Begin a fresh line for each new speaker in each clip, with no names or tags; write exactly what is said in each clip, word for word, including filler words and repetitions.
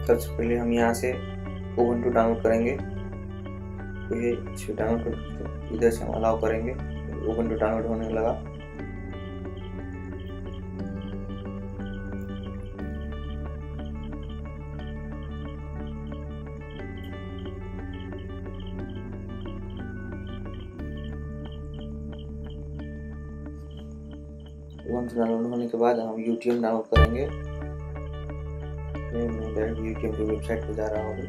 सबसे पहले हम यहाँ से उबुंटू डाउनलोड करेंगे। तो ये इसे डाउनलोड इधर से हम अलाउ करेंगे। उबुंटू डाउनलोड होने लगा। उबुंटू डाउनलोड होने के बाद हम यूट्यूब डाउनलोड करेंगे। मैं डायरेक्ट यूट्यूब की वेबसाइट पर जा रहा हूँ।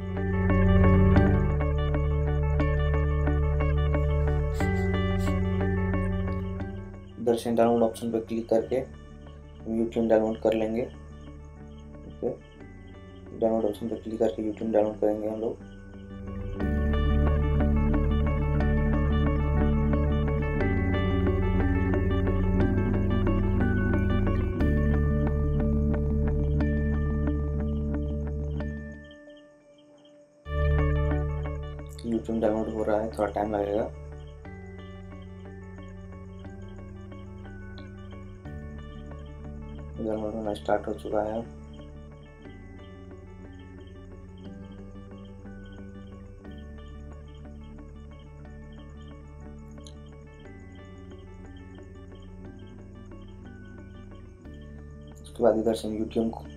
इधर से डाउनलोड ऑप्शन पर क्लिक करके हम यूट्यूब डाउनलोड कर लेंगे। ओके, डाउनलोड ऑप्शन पर क्लिक करके यूट्यूब डाउनलोड करेंगे हम लोग। यूट्यूब डाउनलोड हो रहा है, थोड़ा टाइम लगेगा। डाउनलोड होना स्टार्ट हो चुका है। उसके बाद इधर से यूट्यूब को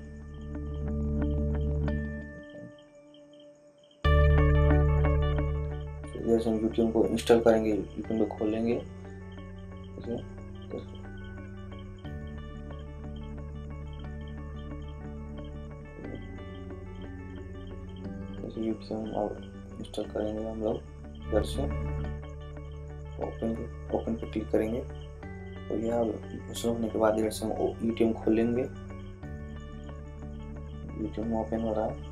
इधर से हम यूट्यूब को इंस्टॉल करेंगे। यूट्यूब को खोलेंगे। यूट्यूब और इंस्टॉल करेंगे हम लोग। इधर से ओपन ओपन पे क्लिक करेंगे और यह इंस्टॉल होने के बाद इधर से हम यूट्यूब खोलेंगे। यूट्यूब ओपन हो रहा है।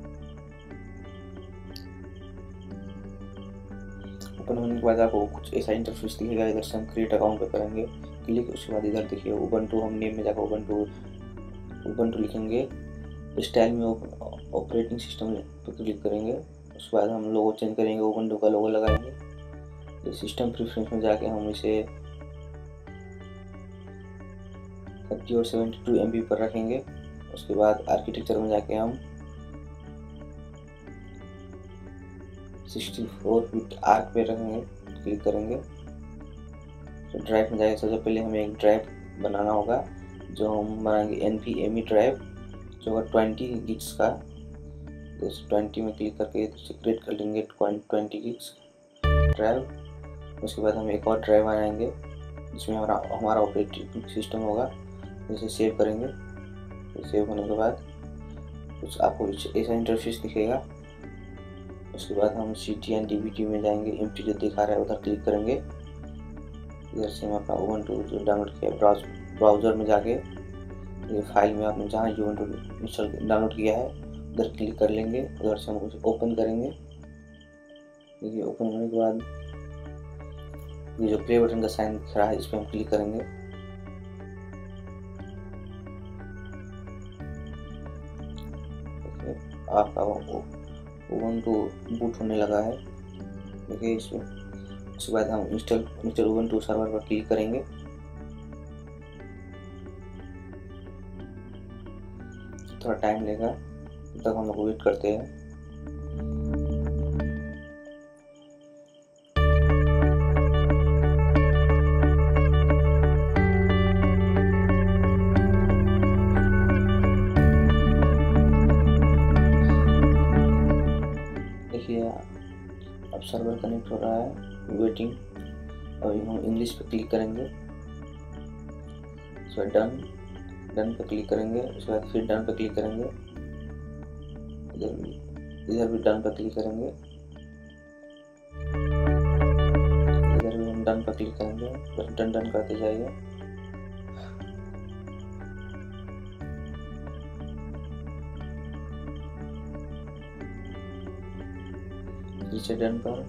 ओपन होने के बाद आपको कुछ ऐसा इंटरफेस दिखेगा। इधर से हम क्रिएट अकाउंट पे करेंगे क्लिक। उसके बाद इधर देखिए उबुंटू, हम नेम में जाकर उबुंटू उबुंटू लिखेंगे। स्टाइल में ऑपरेटिंग सिस्टम पे क्लिक करेंगे। उसके बाद हम लोगो चेंज करेंगे, उबुंटू का लोगो लगाएंगे। ये सिस्टम प्रेफरेंस में जाके हम इसे थर्टी और सेवेंटी टू एम बी पर रखेंगे। उसके बाद आर्किटेक्चर में जाके हम सिक्सटी फोर बिट आर्क पे रखेंगे, क्लिक करेंगे। तो ड्राइव में जाके सबसे पहले हमें एक ड्राइव बनाना होगा, जो हम बनाएंगे N V M E drive, जो होगा ट्वेंटी गिग्स का। जैसे ट्वेंटी में क्लिक करके क्रिएट कर लेंगे ट्वेंटी गिग्स ड्राइव। उसके बाद हम एक और ड्राइव बनाएंगे जिसमें हमारा हमारा ऑपरेटिंग सिस्टम होगा। जैसे सेव करेंगे। तो सेव होने के बाद कुछ आपको ऐसा इंटरफेस दिखेगा। उसके बाद हम C T N D B T में जाएंगे। एम टी जो दिखा रहा है उधर क्लिक करेंगे। इधर से हम अपना उबुंटू जो डाउनलोड किया ब्राउज ब्राउज़र में जाके ये फाइल में आपने जहाँ उबुंटू इंस्टॉल डाउनलोड किया है उधर क्लिक कर लेंगे। उधर से हम कुछ ओपन करेंगे। देखिए ओपन होने के बाद ये जो प्ले बटन का साइन दिख रहा है इस पर हम क्लिक करेंगे। आपका उबुंटू बूट होने लगा है। देखिए इसमें। उसके बाद हम इंस्टॉल इंस्टॉल उबुंटू सर्वर पर क्लिक करेंगे। थोड़ा टाइम लेगा, तब तक हम लोग वेट करते हैं। देखिए अब सर्वर कनेक्ट हो रहा है, वेटिंग। अभी हम इंग्लिश पे क्लिक करेंगे। उसके बाद डन डन पे क्लिक करेंगे। उसके बाद फिर डन पे क्लिक करेंगे। इधर भी इधर भी डन पे क्लिक करेंगे। इधर भी हम डन पे क्लिक करेंगे। बस डन डन करते जाइए। नीचे डन पर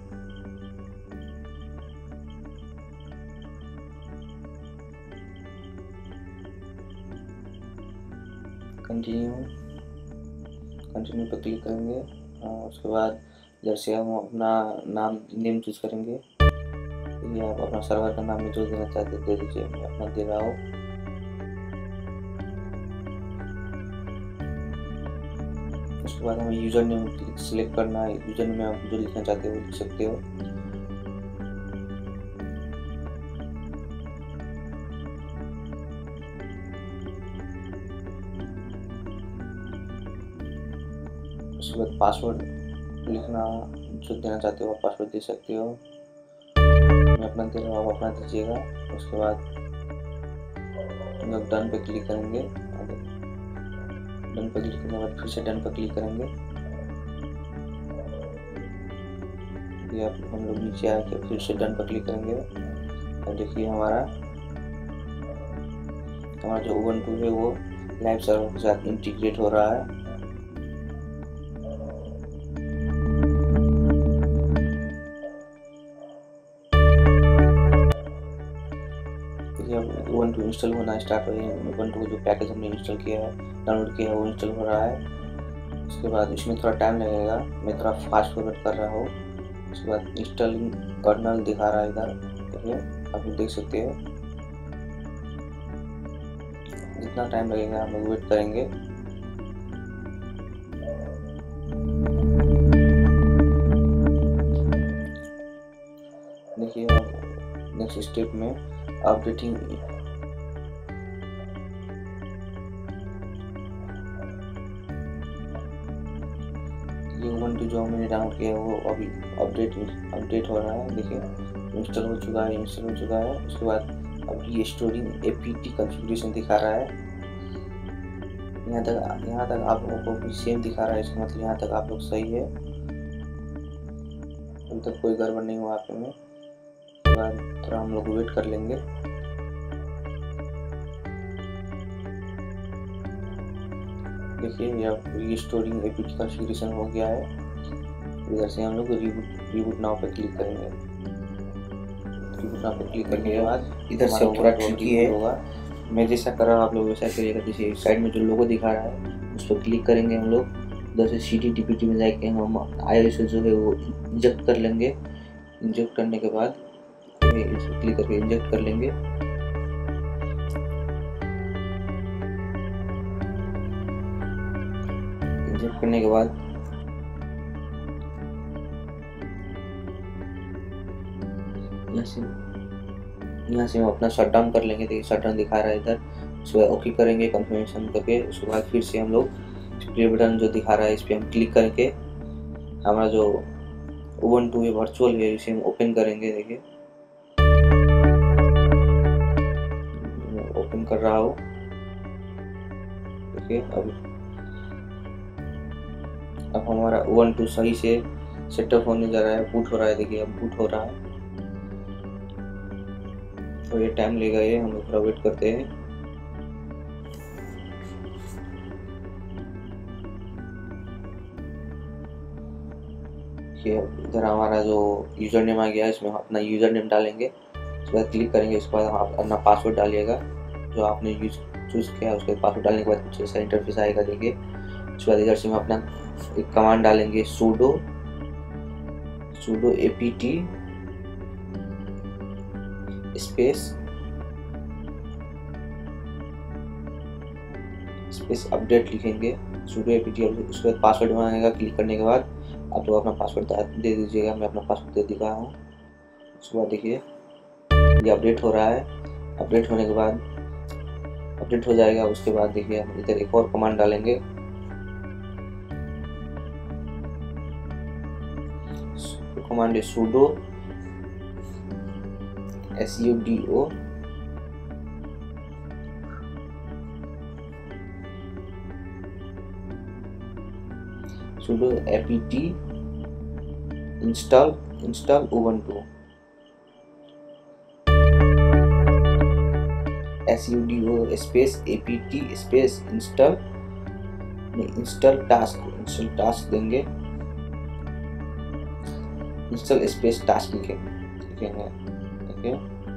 कंटिन्यू कंटिन्यू पर क्लिक करेंगे। उसके बाद इधर से हम अपना नाम नेम चूज करेंगे। ये आप अपना सर्वर का नाम में जो देना चाहते दे दीजिए। मैं अपना दे रहा हूँ। उसके बाद हमें यूज़र नेम सिलेक्ट करना है। यूज़र नेम में आप जो लिखना चाहते हो लिख सकते हो। उसके बाद पासवर्ड लिखना, जो देना चाहते हो आप पासवर्ड दे सकते हो। मैं अपना दे रहा हूँ, आप अपना दीजिएगा। उसके बाद हम लोग डन पे क्लिक करेंगे। डन पे क्लिक करने के बाद फिर से डन पे क्लिक करेंगे। ये आप हम लोग नीचे आके फिर से डन पे क्लिक करेंगे। और देखिए हमारा हमारा जो उबंटू है वो लाइव सर्वर के साथ इंटीग्रेट हो रहा है। उबंटू इंस्टॉल होना स्टार्ट हो गया। उबंटू जो पैकेज हमने इंस्टॉल किया है, डाउनलोड किया है, वो इंस्टॉल हो रहा है। उसके बाद इसमें थोड़ा टाइम लगेगा, मैं थोड़ा फास्ट फॉरवर्ड कर रहा हूँ। उसके बाद इंस्टॉलिंग कर्नल दिखा रहा है इधर, देखिए आप देख सकते हो। जितना टाइम लगेगा हम लोग वेट करेंगे। देखिए नेक्स्ट स्टेप में अपडेटिंग ये उबंटू जो मैंने डाउनलोड किया है वो अभी अपडेट अपडेट हो रहा है। देखिए इंस्टॉल हो चुका है, इंस्टॉल हो चुका है। उसके बाद अब रीस्टोरिंग एपीटी कॉन्फ़िगरेशन दिखा रहा है। यहाँ तक यहाँ तक आप लोगों को सेम दिखा रहा है, इसका मतलब यहाँ तक आप लोग सही है, अभी तक कोई गड़बड़ नहीं हुआ आप में। उसके बाद थोड़ा हम लोग वेट कर लेंगे। देखिए यह रीस्टोरिंग एपीटी कॉन्फ़िगरेशन हो गया है। इधर से हम लोग रिबूट रिबूट नाउ पे क्लिक करेंगे। रिबूट नाउ पे क्लिक करने के बाद इधर से थोड़ा ट्रिकी है होगा, मैं जैसा कर रहा हूँ आप लोग वैसा करिएगा। जैसे साइड में जो लोगो दिखा रहा है उस पर क्लिक करेंगे हम लोग। उधर से C T T P T में जाके हम आई एस जो है वो इंजेक्ट कर लेंगे। इंजेक्ट करने के बाद इस पर क्लिक करके इंजेक्ट कर लेंगे। इंजेक्ट करने के बाद यहाँ से यहाँ से हम अपना शट डाउन कर लेंगे। देखिए शट डाउन दिखा रहा है इधर। उसके बाद ओके करेंगे कंफर्मेशन करके। उसके बाद फिर से हम लोग प्ले बटन जो दिखा रहा है इस पर हम क्लिक करके हमारा जो उबंटू है वर्चुअल है इसे हम ओपन करेंगे। देखिए ओपन कर रहा हूँ। देखिए अब अब हमारा उबंटू सही से सेटअप होने जा रहा है, बूट हो रहा है। देखिए अब बूट हो रहा है, तो ये टाइम लेगा, ये हम लोग थोड़ा वेट करते हैं। इधर हमारा जो यूज़र नेम आ गया है, इसमें अपना यूज़र नेम डालेंगे। उसके बाद क्लिक करेंगे। उसके बाद आप अपना पासवर्ड डालिएगा जो आपने यूज चूज़ किया है। उसके बाद पासवर्ड डालने के बाद कुछ ऐसा इंटरफेस आएगा। देखिए उसके बाद इधर से हम अपना एक कमांड डालेंगे, sudo sudo apt space space update लिखेंगे, sudo apt। उसके बाद पासवर्ड मांगेगा। क्लिक करने के बाद आप लोग अपना पासवर्ड दे दीजिएगा। मैं अपना पासवर्ड दे दिया हूँ। उसके बाद देखिए ये अपडेट हो रहा है। अपडेट होने के बाद अपडेट हो जाएगा। उसके बाद देखिए हम इधर एक और कमांड डालेंगे, कमांड है sudo sudo sudo apt install install ubuntu sudo space apt space install install task install task देंगे। इंस्टॉल स्पेस टास्क लिखेंगे लिखेंगे देखिए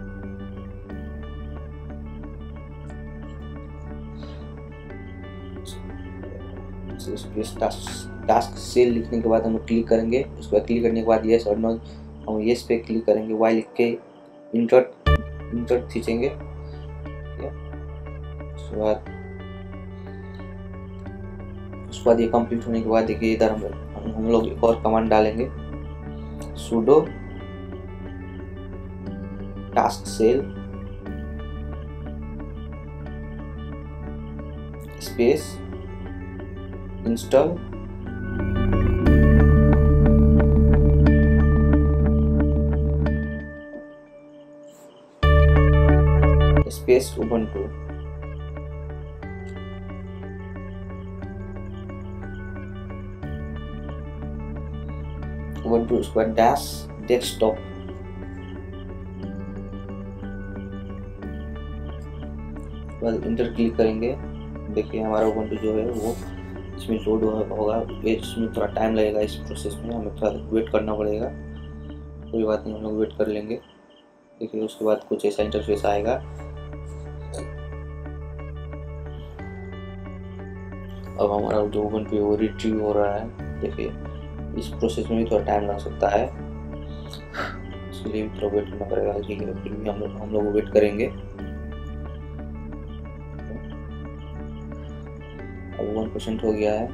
स्पेस टास्क टास्क सेल लिखने के बाद हम क्लिक करेंगे। उसके बाद क्लिक करने के बाद यस और नो हम यस पे क्लिक करेंगे। वाई लिख के इंटर इंटर खींचेंगे। उसके बाद उसके बाद ये कंप्लीट होने के बाद देखिए इधर हम हम लोग एक और कमांड डालेंगे, sudo task shell space install space Ubuntu. Ubuntu उसके बाद डैश डेस्कटॉप, बाद इंटर क्लिक करेंगे। देखिए हमारा उबुंटू जो है वो इसमें लोड होगा, इसमें थोड़ा टाइम लगेगा, इस प्रोसेस में हमें थोड़ा वेट करना पड़ेगा। कोई बात नहीं, हम लोग वेट कर लेंगे। देखिए उसके बाद कुछ ऐसा इंटरफेस आएगा। अब हमारा जो उबुंटू है वो रिट्रीव हो रहा है। देखिए इस प्रोसेस में भी थोड़ा टाइम लग सकता है, इसलिए भी थोड़ा वेट करना पड़ेगा। ठीक है, फिर भी हम लोग हम लोग वेट करेंगे। अब वन परसेंट हो गया है।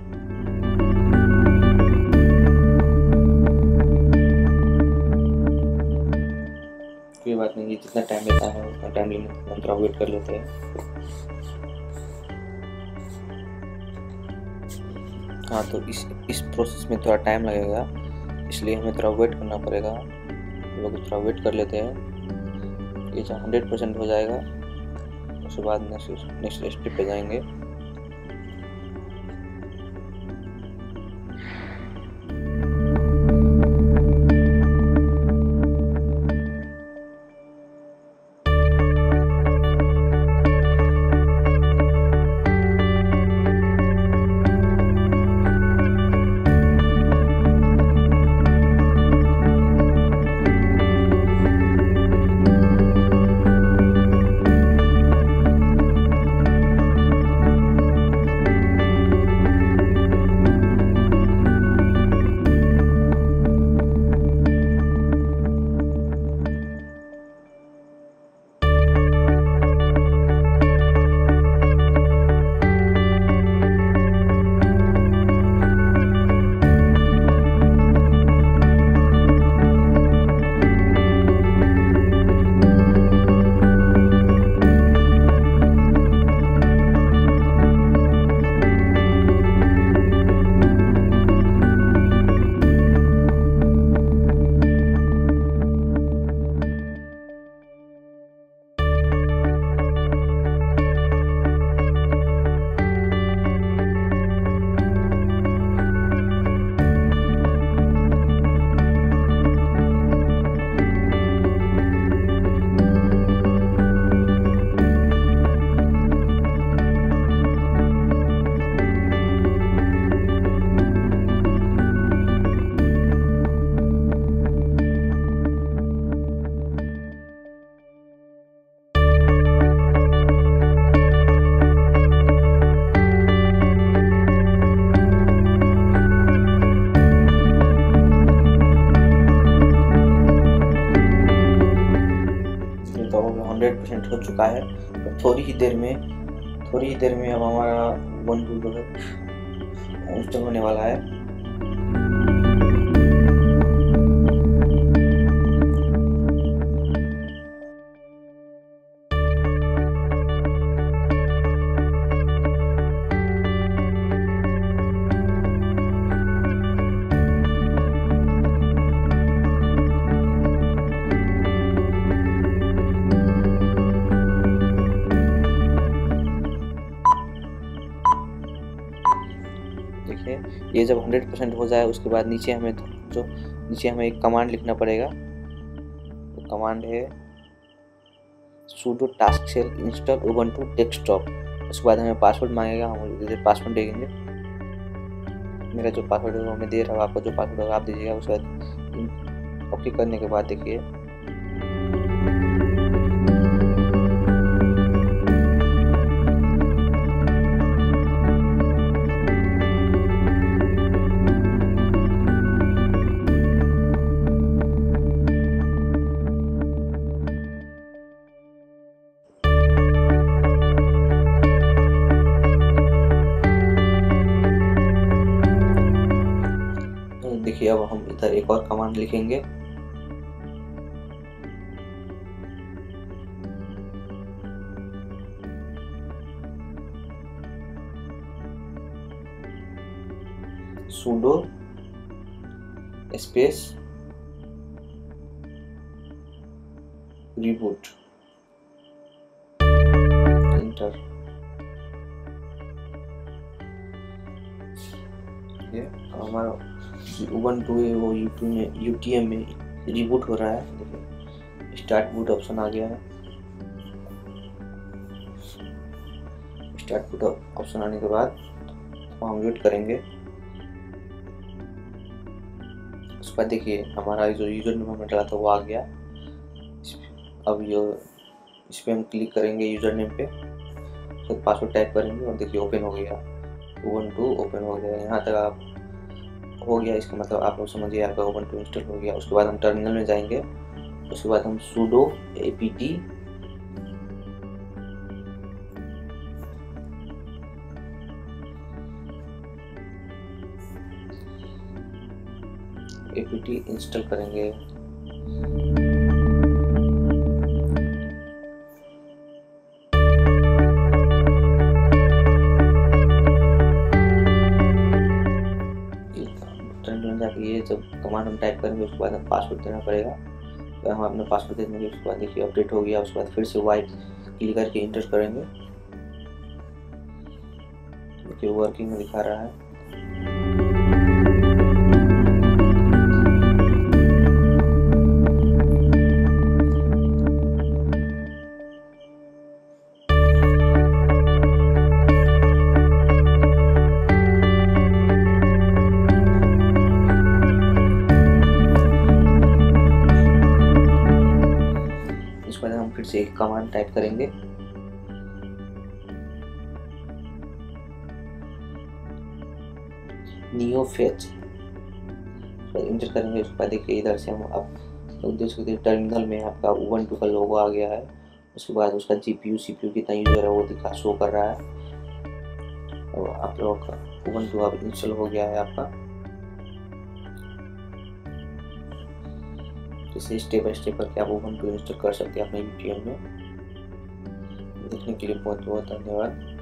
कोई बात नहीं, ये जितना टाइम लेता है उतना टाइम लेने तक हम थोड़ा वेट कर लेते हैं। हाँ, तो इस इस प्रोसेस में थोड़ा टाइम लगेगा, इसलिए हमें थोड़ा वेट करना पड़ेगा। हम लोग थोड़ा वेट कर लेते हैं। ये जब हंड्रेड परसेंट हो जाएगा उसके बाद नेक्स्ट नेक्स्ट स्टेप पे जाएंगे। हंड्रेड परसेंट हो चुका है। तो थोड़ी ही देर में थोड़ी ही देर में अब हमारा उबुंटू जो है इंस्टॉल होने वाला है। देखिए ये जब हंड्रेड परसेंट हो जाए उसके बाद नीचे हमें जो नीचे हमें एक कमांड लिखना पड़ेगा। वो कमांड है sudo task shell install ubuntu desktop। उसके बाद हमें पासवर्ड मांगेगा, हम इधर पासवर्ड देंगे। मेरा जो पासवर्ड है वो मैं दे रहा हूँ, आपको जो पासवर्ड होगा आप दीजिएगा। उसके बाद ओके करने के बाद देखिए देखिए अब हम इधर एक और कमांड लिखेंगे, sudo स्पेस रिबूट, इंटर। ये हमारा उबंटू है वो यूट्यूब में यूटीएम में रिबूट हो रहा है। देखिए स्टार्ट बूट ऑप्शन आ गया है। स्टार्ट बूट ऑप्शन आने के बाद हम वेट करेंगे। उसके बाद देखिए हमारा जो यूजर नेम हमने डाला था वो आ गया। अब ये इस पर हम क्लिक करेंगे यूजर नेम पे, फिर पासवर्ड टाइप करेंगे और देखिए ओपन हो गया, उबंटू ओपन हो गया। यहाँ तक आप हो गया, इसका मतलब आप लोग समझिए आपका उबंटू इंस्टॉल हो गया। उसके बाद हम टर्मिनल में जाएंगे, उसके बाद हम sudo apt apt इंस्टॉल करेंगे। जाके ये जब कमांड हम टाइप करेंगे उसके बाद हम पासवर्ड देना पड़ेगा, तो हम अपने पासवर्ड दे देंगे। उसके बाद देखिए अपडेट हो गया। उसके बाद फिर से वाइट क्लिक करके इंटर करेंगे। देखिए वर्किंग में दिखा रहा है। इसके बाद हम फिर से एक कमांड टाइप करेंगे, नियो फेच, इंटर करेंगे। उसके बाद देखिए इधर से हम अब देख सकते हैं टर्मिनल में आपका उबंटू का लोगो आ गया है। उसके बाद उसका जीपीयू सीपीयू कितना यूजर है वो दिखा शो कर रहा है। और आप लोगों का उबंटू अब इंस्टॉल हो गया है आपका। इसे स्टेप बाय स्टेप करके आप उबंटू इंस्टॉल कर सकते हैं अपने यूट्यूब में। देखने के लिए बहुत बहुत धन्यवाद।